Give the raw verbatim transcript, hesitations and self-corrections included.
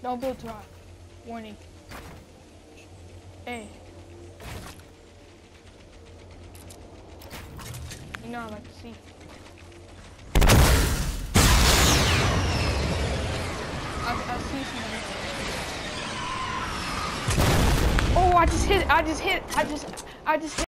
Don't build too high. Warning. Hey. You know I like to see. I, I see somebody. Oh, I just hit. I just hit. I just. I just hit.